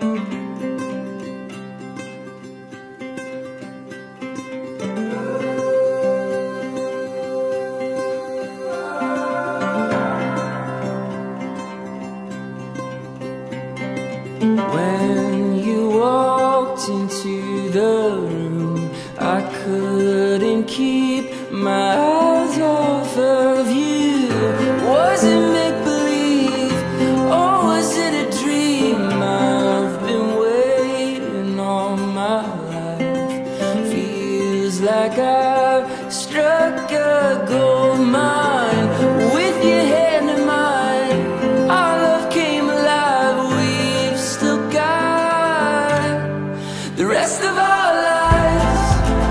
When you walked into the room, I couldn't keep my eyes off of you. Was it make-believe, or was it a dream? I've been waiting all my life. Feels like I've struck a gold mine. With your hand in mine, our love came alive. We've still got the rest of our lives,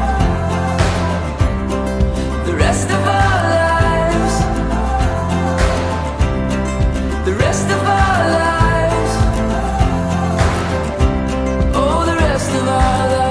the rest of our lives, the rest of our lives, oh, the rest of our lives.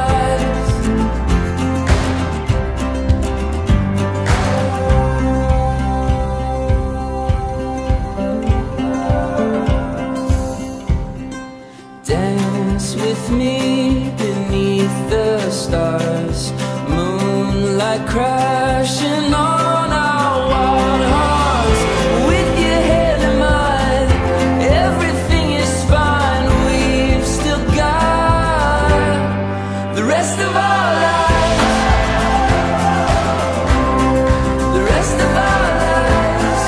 Dance with me beneath the stars, moonlight crashing on our wild hearts. With your head in mine, everything is fine. We've still got the rest of our lives, the rest of our lives,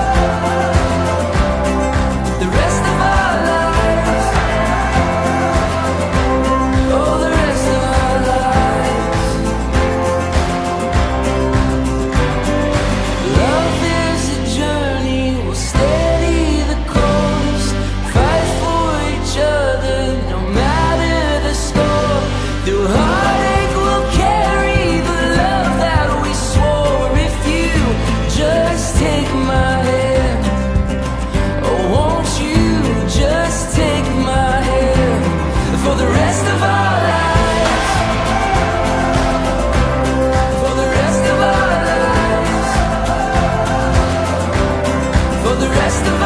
the rest of our lives, oh, the rest of our lives. Love is a journey, we'll steady the course, fight for each other no matter the score. Through heartache we'll carry the love that we swore. If you just take my hand, oh, won't you just take my hand for the rest of our lives, for the rest of our lives, for the rest of